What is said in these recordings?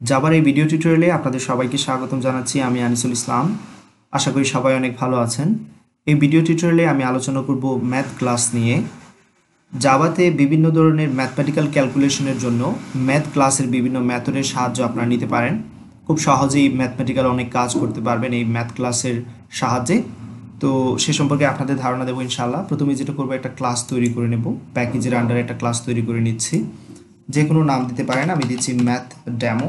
জাভার এই ভিডিও টিউটোরিয়ালে আপনাদের সবাইকে স্বাগতম জানাচ্ছি। আমি আনিসুল ইসলাম। আশা করি সবাই অনেক ভালো আছেন। এই ভিডিও টিউটোরিয়ালে আমি আলোচনা করব ম্যাথ ক্লাস নিয়ে। জাভাতে বিভিন্ন ধরনের ম্যাথমেটিক্যাল ক্যালকুলেশনের জন্য ম্যাথ ক্লাসের বিভিন্ন মেথডের সাহায্য আপনারা নিতে পারেন। খুব সহজেই ম্যাথমেটিক্যাল অনেক কাজ করতে পারবেন এই ম্যাথ ক্লাসের সাহায্যে। তো সে সম্পর্কে আপনাদের ধারণা দেবো ইনশাআল্লাহ। প্রথমে যেটা করবো, একটা ক্লাস তৈরি করে নেব। প্যাকেজের আন্ডারে একটা ক্লাস তৈরি করে নিচ্ছি। যে কোনো নাম দিতে পারেন, আমি দিচ্ছি ম্যাথ ডেমো।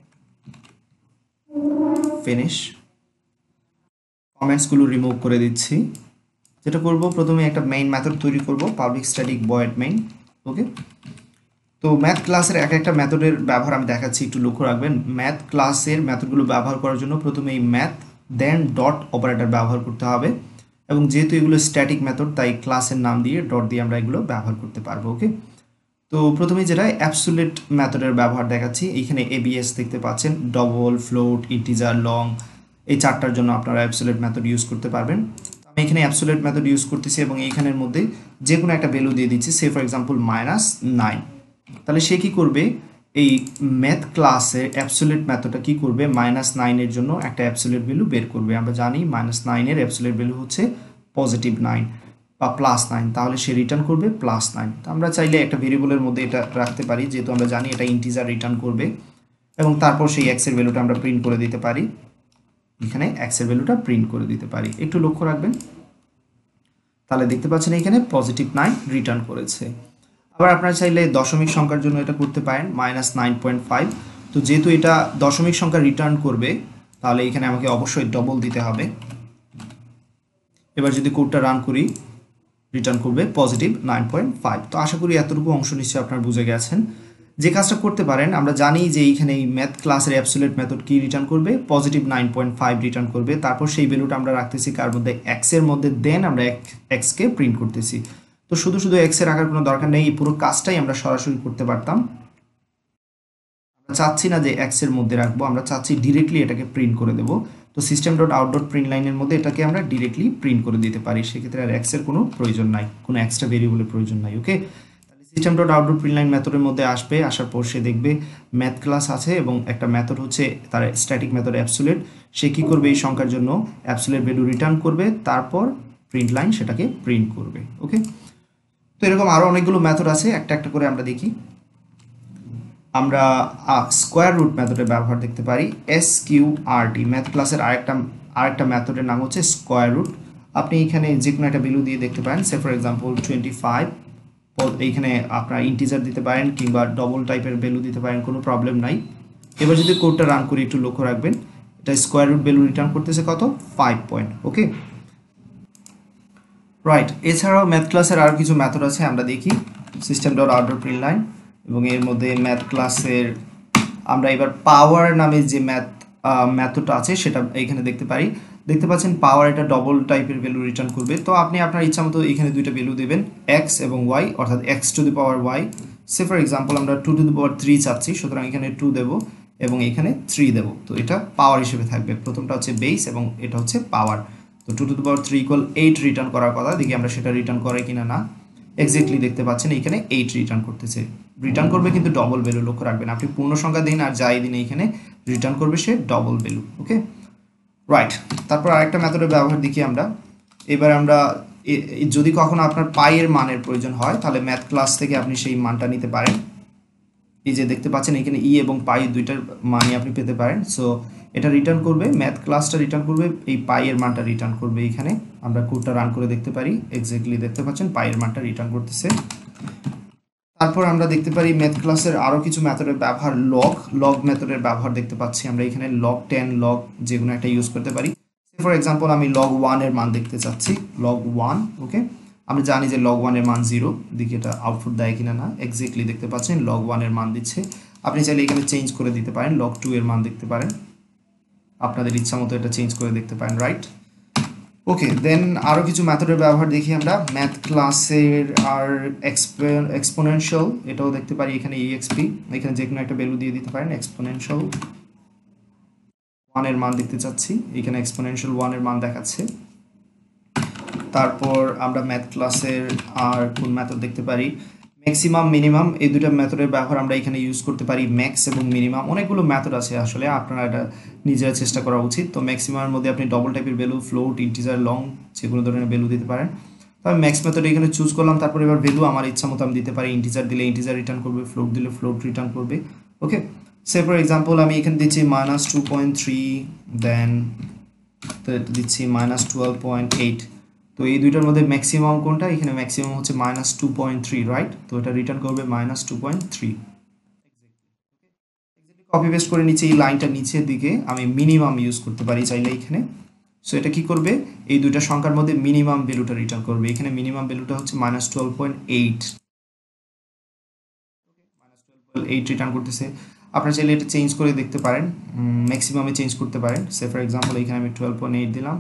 ফিনিশ। কমেন্টসগুলো রিমুভ করে দিচ্ছি। যেটা করব, প্রথমে একটা মেইন মেথড তৈরি করব, public static void main. Okay, তো ম্যাথ ক্লাসের এক একটা মেথডের ব্যবহার আমি দেখাচ্ছি, একটু লক্ষ্য রাখবেন। ম্যাথ ক্লাসের মেথডগুলো ব্যবহার করার জন্য প্রথমে এই ম্যাথ দেন ডট অপারেটর ব্যবহার করতে হবে, এবং যেহেতু এগুলো স্ট্যাটিক মেথড তাই ক্লাসের নাম দিয়ে ডট দিয়ে আমরা এগুলো ব্যবহার করতে পারবো। ওকে, তো প্রথমে যেটা অ্যাবসোলিউট মেথডের ব্যবহার দেখাচ্ছি, এইখানে এবিএস দেখতে পাচ্ছেন, ডবল, ফ্লোট, ইন্টিজার, লং, এই চারটার জন্য আপনারা অ্যাবসোলিউট মেথড ইউজ করতে পারবেন। আমি এখানে অ্যাবসোলিউট মেথড ইউজ করতেছি এবং এইখানের মধ্যে যে কোনো একটা ভ্যালু দিয়ে দিচ্ছি, সে ফর এক্সাম্পল -9। তাহলে সে কি করবে, এই ম্যাথ ক্লাসের অ্যাবসোলিউট মেথডটা কি করবে, -9-এর জন্য একটা অ্যাবসোলিউট ভ্যালু বের করবে। আমরা জানি -9-এর অ্যাবসোলিউট ভ্যালু হচ্ছে +9 বা +9, তাহলে সে রিটার্ন করবে +9। তো আমরা চাইলে একটা ভেরিয়েবলের মধ্যে এটা রাখতে পারি, যেহেতু আমরা জানি এটা ইন্টিজার রিটার্ন করবে, এবং তারপর সেই এক্সের ভ্যালুটা আমরা প্রিন্ট করে দিতে পারি। এখানে এক্সের ভ্যালুটা প্রিন্ট করে দিতে পারি, একটু লক্ষ্য রাখবেন। তাহলে দেখতে পাচ্ছেন এখানে +9 রিটার্ন করেছে। আবার আপনারা চাইলে দশমিক সংখ্যার জন্য এটা করতে পারেন, -9.5। তো যেহেতু এটা দশমিক সংখ্যা রিটার্ন করবে, তাহলে এখানে আমাকে অবশ্যই ডবল দিতে হবে। এবার যদি কোডটা রান করি, রিটার্ন করবে +9.5। তো আশা করি এতটুকু অংশ নিশ্চয়ই আপনারা বুঝে গেছেন। যে কাজটা করতে পারেন, আমরা জানি যে এইখানে এই ম্যাথ ক্লাসের অ্যাবসোলিউট মেথড কি রিটার্ন করবে, +9.5 রিটার্ন করবে। তারপর সেই ভ্যালুটা আমরা রাখতেছি কার মধ্যে, এক্স এর মধ্যে, দেন আমরা এক্সকে প্রিন্ট করতেছি। তো শুধু শুধু এক্স এর রাখার কোনো দরকার নেই, এই পুরো কাজটাই আমরা সরাসরি করতে পারতাম। আমরা চাচ্ছি না যে এক্স এর মধ্যে রাখবো, আমরা চাচ্ছি ডিরেক্টলি এটাকে প্রিন্ট করে দেবো। তো system dot out dot print লাইনের মধ্যে এটাকে আমরা ডিরেক্টলি প্রিন্ট করে দিতে পারি। সেক্ষেত্রে আর এক্স এর কোনো প্রয়োজন নাই, কোনো এক্সট্রা ভেরিয়েবলের প্রয়োজন নাই। ওকে, তাহলে system dot out dot print line মেথডের মধ্যে আসবে, আসার পর সে দেখবে ম্যাথ ক্লাস আছে এবং একটা মেথড হচ্ছে তার স্ট্যাটিক মেথড অ্যাবসোলিউট। সে কী করবে, এই সংখ্যার জন্য অ্যাবসোলিউট ভ্যালু রিটার্ন করবে, তারপর প্রিন্ট লাইন সেটাকে প্রিন্ট করবে। ওকে, তো এরকম আরও অনেকগুলো মেথড আছে, একটা একটা করে আমরা দেখি। আমরা স্কোয়ার রুট মেথডের ব্যবহার দেখতে পারি, SQRT। ম্যাথ ক্লাসের আরেকটা মেথডের নাম হচ্ছে স্কোয়ার রুট। আপনি এখানে যে কোনো একটা ভ্যালু দিয়ে দেখতে পারেন, সে ফর এক্সাম্পল 25। এইখানে আপনার ইন্টিজার দিতে পারেন কিংবা ডবল টাইপের ভ্যালু দিতে পারেন, কোনো প্রবলেম নাই। এবার যদি কোডটা রান করি, একটু লক্ষ্য রাখবেন, এটা স্কোয়ার রুট ভ্যালু রিটার্ন করতেছে কত, 5 পয়েন্ট। Okay, right. এছাড়াও ম্যাথ ক্লাসের আরও কিছু মেথড আছে, আমরা দেখি। System dot out dot print line, এবং এর মধ্যে ম্যাথ ক্লাসের আমরা এবার পাওয়ার নামে যে মেথডটা আছে সেটা এখানে দেখতে পারি। দেখতে পাচ্ছেন পাওয়ার, এটা ডবল টাইপের ভ্যালু রিটার্ন করবে। তো আপনি আপনার ইচ্ছা মতো এখানে দুইটা ভ্যালু দেবেন, এক্স এবং ওয়াই, অর্থাৎ x⁴y। সে ফর এক্সাম্পল আমরা 2⁻³ চাচ্ছি, সুতরাং এখানে 2 দেবো এবং এখানে 3 দেবো। তো এটা পাওয়ার হিসেবে থাকবে। প্রথমটা হচ্ছে বেস এবং এটা হচ্ছে পাওয়ার। তো 2⁻³ = 8 রিটার্ন করার কথা, দেখি আমরা সেটা রিটার্ন করে কিনা না। এক্স্যাক্টলি দেখতে পাচ্ছেন এখানে 8 রিটার্ন করতেছে। রিটার্ন করবে কিন্তু ডবল ভ্যালু, লক্ষ্য রাখবেন। আপনি পূর্ণ সংখ্যা দিন আর যাই দিন, এখানে রিটার্ন করবে সে ডবল ভ্যালু। Okay, right. তারপর আরেকটা মেথডের ব্যবহার দেখি আমরা। এবার আমরা যদি কখনো আপনার পাইয়ের মানের প্রয়োজন হয়, তাহলে ম্যাথ ক্লাস থেকে আপনি সেই মানটা নিতে পারেন। এই যে দেখতে পাচ্ছেন এখানে ই এবং পাই দুইটার মানই আপনি পেতে পারেন। সো এটা রিটার্ন করবে, ম্যাথ ক্লাসটা রিটার্ন করবে, এই পাইয়ের মানটা রিটার্ন করবে। এখানে আমরা কোডটা রান করে দেখতে পারি, এক্স্যাক্টলি দেখতে পাচ্ছেন পাইয়ের মানটা রিটার্ন করতেছে। তারপর আমরা দেখতে পারি ম্যাথ ক্লাসের আরও কিছু মেথডের ব্যবহার, লগ মেথডের ব্যবহার দেখতে পাচ্ছি আমরা এখানে। log10, লগ যে কোনো একটা ইউজ করতে পারি। ফর এক্সাম্পল আমি log1 এর মান দেখতে চাচ্ছি, log1। ওকে, আমরা জানি যে log1 এর মান 0, দেখি এটা আউটপুট দেয় কিনা না। এক্স্যাক্টলি দেখতে পাচ্ছেন log1 এর মান দিচ্ছে। আপনি চাইলে এখানে চেঞ্জ করে দিতে পারেন, log2 এর মান দেখতে পারেন, আপনাদের ইচ্ছা মতো এটা চেঞ্জ করে দেখতে পারেন। রাইট, ওকে। দেন আরও কিছু মেথডের ব্যবহার দেখি আমরা ম্যাথ ক্লাসের। আর এক্সপোনেনশিয়াল, এটাও দেখতে পারি এখানে, EXP। এখানে যে কোনো একটা ভ্যালু দিয়ে দিতে পারেন। এক্সপোনেনশিয়াল 1 এর মান দেখতে চাচ্ছি, এখানে এক্সপোনেনশিয়াল 1 এর মান দেখাচ্ছে। তারপর আমরা ম্যাথ ক্লাসের আর কোন মেথড দেখতে পারি, ম্যাক্সিমাম মিনিমাম এই দুটো মেথডের ব্যবহার আমরা এখানে ইউজ করতে পারি। ম্যাক্স এবং মিনিমাম অনেকগুলো মেথড আছে, আসলে আপনারা এটা নিজেরা চেষ্টা করা উচিত। তো ম্যাক্সিমামের মধ্যে আপনি ডবল টাইপের ভ্যালু, ফ্লোট, ইন্টিজার, লং যে কোনো ধরনের ভ্যালু দিতে পারেন। তো আমি ম্যাক্স মেথড এখানে চুজ করলাম। তারপর এবার ভ্যালু আমার ইচ্ছা মতো আমি দিতে পারি। ইন্টিজার দিলে ইন্টিজার রিটার্ন করবে, ফ্লোট দিলে ফ্লোট রিটার্ন করবে। ওকে, সে ফর এক্সাম্পল আমি এখানে দিচ্ছি -2.3, দেন দিচ্ছি -12.8। তো এই দুইটার মধ্যে ম্যাক্সিমাম কোনটা? এখানে ম্যাক্সিমাম হচ্ছে -2.3, রাইট? তো এটা রিটার্ন করবে -2.3। কপি পেস্ট করে নিচে এই লাইনটা নিচের দিকে আমি মিনিমাম ইউজ করতে পারি চাইলে এখানে। সো এটা কি করবে? এই দুইটা সংখ্যার মধ্যে মিনিমাম ভ্যালুটা রিটার্ন করবে। এখানে মিনিমাম ভ্যালুটা হচ্ছে -12.8 রিটার্ন করতেছে। আপনারা চাইলে এটা চেঞ্জ করে দেখতে পারেন, ম্যাক্সিমামে চেঞ্জ করতে পারেন। সে ফর এক্সাম্পল এখানে আমি 12.8 দিলাম,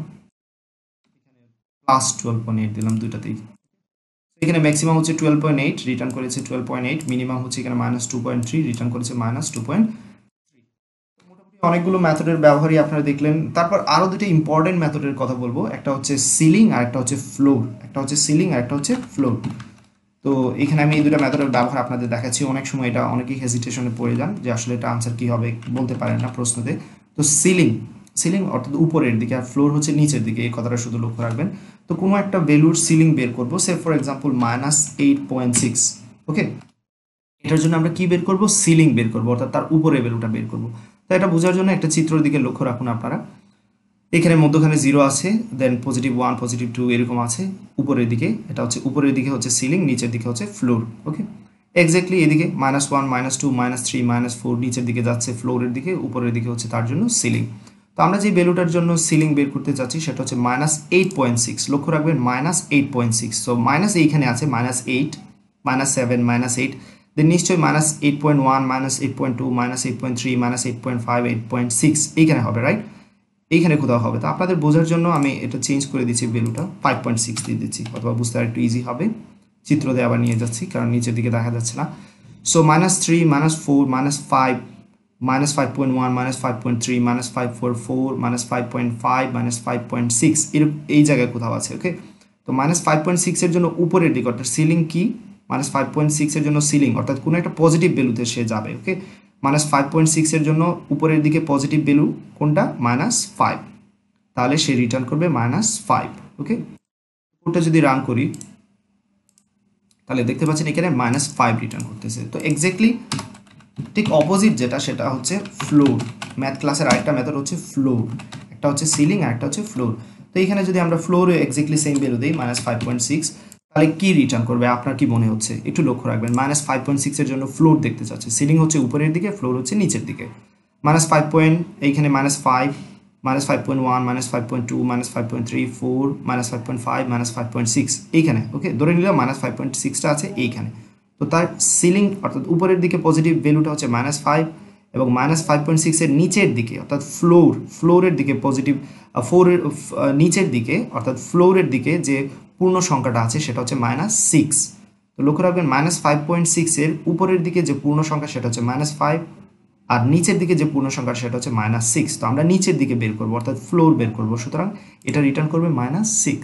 +12.8 দিলাম, দুইটাতেই। এখানে ম্যাক্সিমাম হচ্ছে 12.8, রিটার্ন করেছে 12.8, মিনিমাম হচ্ছে এখানে -2.3, রিটার্ন করেছে -2.3। মোটামুটি অনেকগুলো মেথডের ব্যবহারই আপনারা দেখলেন। তারপর আরও দুটো ইম্পর্টেন্ট মেথডের কথা বলবো, একটা হচ্ছে সিলিং আর একটা হচ্ছে ফ্লোর। একটা হচ্ছে সিলিং আর একটা হচ্ছে ফ্লোর। তো এখানে আমি এই দুটো মেথডের ব্যবহার আপনাদের দেখাচ্ছি। অনেক সময় এটা অনেকেই হেজিটেশনে পড়ে যান যে আসলে এটা আনসার কী হবে বলতে পারেন না প্রশ্নতে। তো সিলিং অর্থাৎ উপরের দিকে, আর ফ্লোর হচ্ছে নিচের দিকে, এই কথাটা শুধু লক্ষ্য রাখবেন। তো কোনো একটা ভ্যালুর সিলিং বের করবো, সে ফর এক্সাম্পল -8.6। ওকে, এটার জন্য আমরা কি বের করব? সিলিং বের করবো, অর্থাৎ তার উপরের ভ্যালুটা বের করবো। তো এটা বোঝার জন্য একটা চিত্রের দিকে লক্ষ্য রাখুন আপনারা। এখানে মধ্যখানে 0 আছে, দেন +1 +2 এরকম আছে উপরের দিকে। এটা হচ্ছে উপরের দিকে হচ্ছে সিলিং, নিচের দিকে হচ্ছে ফ্লোর। ওকে, এক্স্যাক্টলি এদিকে -1 -2 -3 -4 নিচের দিকে যাচ্ছে ফ্লোরের দিকে, উপরের দিকে হচ্ছে তার জন্য সিলিং। তো আমরা যে ভ্যালুটার জন্য সিলিং বের করতে চাচ্ছি সেটা হচ্ছে -8.6। লক্ষ্য রাখবেন -8.6। সো মাইনাস এইখানে আছে -8, -7, -8, দেন নিশ্চয়ই -8.1, -8.2, -8.3, -8.5, 8.6 এইখানে হবে, রাইট? এইখানে কোথাও হবে। তো আপনাদের বোঝার জন্য আমি এটা চেঞ্জ করে দিচ্ছি, ভ্যালুটা 5.6 দিয়ে দিচ্ছি, অথবা বুঝতে আর একটু ইজি হবে। চিত্র দিয়ে আবার নিয়ে যাচ্ছি কারণ নিচের দিকে দেখা যাচ্ছে না। সো -3, -4, -5, -5.1, -5.3, -5.4, -5.5, -5.6 এই জায়গায় কোথাও আছে। ওকে, তো -5.6 এর জন্য উপরের দিকে অর্থাৎ সিলিং কি? -5.6 এর জন্য সিলিং অর্থাৎ কোনো একটা পজিটিভ ভ্যালুতে সে যাবে। ওকে, -5.6 এর জন্য উপরের দিকে পজিটিভ ভ্যালু কোনটা? -5, তাহলে সে রিটার্ন করবে -5। ওকে, কোডটা যদি রান করি তাহলে দেখতে পাচ্ছেন এখানে -5 রিটার্ন করতেছে। তো এক্স্যাক্টলি ঠিক অপোজিট যেটা সেটা হচ্ছে ফ্লোর। ম্যাথ ক্লাসের আরেকটা মেথড হচ্ছে ফ্লোর, একটা হচ্ছে সিলিং আর একটা হচ্ছে ফ্লোর। তো এখানে যদি আমরা ফ্লোরে এক্স্যাক্টলি সেম ভ্যালু দিই -5.6, তাহলে কি রিটার্ন করবে আপনার কি মনে হচ্ছে? একটু লক্ষ্য রাখবেন। -5.6 এর জন্য ফ্লোর দেখতে চাচ্ছে, সিলিং হচ্ছে উপরের দিকে, ফ্লোর হচ্ছে নিচের দিকে। -5 এইখানে -5, -5.1, -5.2, -5.3, 4, -5.5, -5.6 এইখানে। ওকে, ধরে নিলাম -5.6টা আছে এইখানে। তো তার সিলিং অর্থাৎ উপরের দিকে পজিটিভ ভ্যালুটা হচ্ছে -5, এবং -5.6 এর নিচের দিকে অর্থাৎ ফ্লোরের দিকে পজিটিভ 4 এর নিচের দিকে অর্থাৎ ফ্লোরের দিকে যে পূর্ণ সংখ্যাটা আছে সেটা হচ্ছে -6। তো লক্ষ্য রাখবেন -5.6 এর উপরের দিকে যে পূর্ণ সংখ্যা সেটা হচ্ছে -5, আর নিচের দিকে যে পূর্ণ সংখ্যা সেটা হচ্ছে -6। তো আমরা নিচের দিকে বের করবো অর্থাৎ ফ্লোর বের করবো, সুতরাং এটা রিটার্ন করবে -6।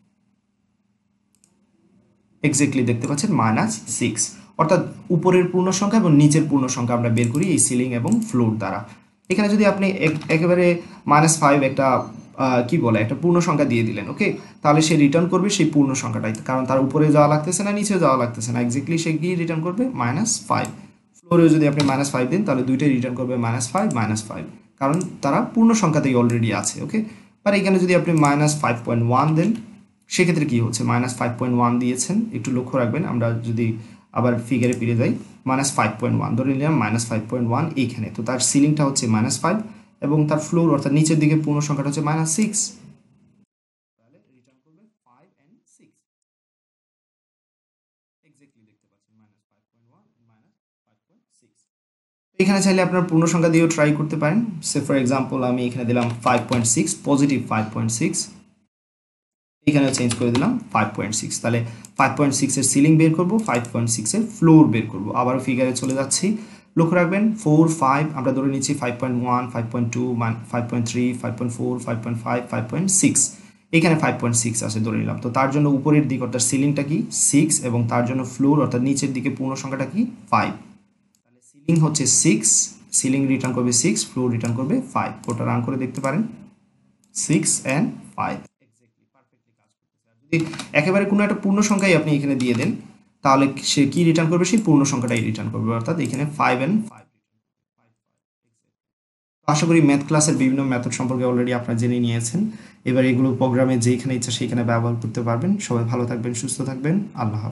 এক্স্যাক্টলি দেখতে পাচ্ছেন -6, অর্থাৎ উপরের পূর্ণ সংখ্যা এবং নিচের পূর্ণ সংখ্যা আমরা বের করি এই সিলিং এবং ফ্লোর দ্বারা। এখানে যদি আপনি একেবারে -5 একটা কি বলে একটা পূর্ণ সংখ্যা দিয়ে দিলেন, ওকে, তাহলে সে রিটার্ন করবে সেই পূর্ণ সংখ্যাটাই, কারণ তার উপরে যাওয়া লাগতেছে না, নিচে যাওয়া লাগতেছে না। এক্স্যাক্টলি সে কি রিটার্ন করবে? -5। ফ্লোরেও যদি আপনি -5 দিন তাহলে দুইটাই রিটার্ন করবে -5, -5, কারণ তারা পূর্ণ সংখ্যাতেই অলরেডি আছে। ওকে, আর এখানে যদি আপনি -5.1 দেন সেক্ষেত্রে কি হচ্ছে? -5.1 দিয়েছেন, একটু লক্ষ্য রাখবেন। আমরা যদি আবার ফিগারে ফিরে যাই, -5.1 ধরে নিলাম, -5.1 এইখানে। তো তার সিলিংটা হচ্ছে -5 এবং তার ফ্লোর অর্থাৎ নিচের দিকে পূর্ণ সংখ্যাটা হচ্ছে -6, তাহলে রিটার্ন করবে 5 and 6। এক্স্যাক্টলি দেখতে পাচ্ছেন -5.1 -5.6। এখানে চাইলে আপনার পূর্ণ সংখ্যা দিয়েও ট্রাই করতে পারেন। সে ফর এক্সাম্পল আমি এখানে দিলাম 5.6, পজিটিভ 5.6, এখানে চেঞ্জ করে দিলাম 5.6। তাহলে 5.6 এর সিলিং বের করব, 5.6 এর ফ্লোর বের করব। আবার ফিগারে চলে যাচ্ছি, লক্ষ্য রাখবেন 4, 5 আমরা ধরে নিচ্ছি, 5.1, 5.2, 5.3, 5.4, 5.5, 5.6 এখানে 5.6 আছে ধরে নিলাম। তো তার জন্য উপরের দিক অর্থাৎ সিলিংটা কি 6 এবং তার জন্য ফ্লোর অর্থাৎ নিচের দিকে পূর্ণ সংখ্যাটা কি 5। তাহলে সিলিং হচ্ছে 6, সিলিং রিটার্ন করবে 6, ফ্লোর রিটার্ন করবে 5। ওটা রান করে দেখতে পারেন 6 and 5 এক্স্যাক্টলি পারফেক্টলি কাজ করতেছে। আর যদি একেবারে কোনো একটা পূর্ণ সংখ্যাই আপনি এখানে দিয়ে দেন তাহলে সে কি রিটার্ন করবে, সেই পূর্ণ সংখ্যাটাই রিটার্ন করবে, অর্থাৎ এখানে 5 and 5। আশা করি ম্যাথ ক্লাসের বিভিন্ন মেথড সম্পর্কে অলরেডি আপনারা জেনে নিয়েছেন। এবার এগুলো প্রোগ্রামে যেখানে ইচ্ছা সেইখানে ব্যবহার করতে পারবেন। সবাই ভালো থাকবেন, সুস্থ থাকবেন। আল্লাহ হাফেজ।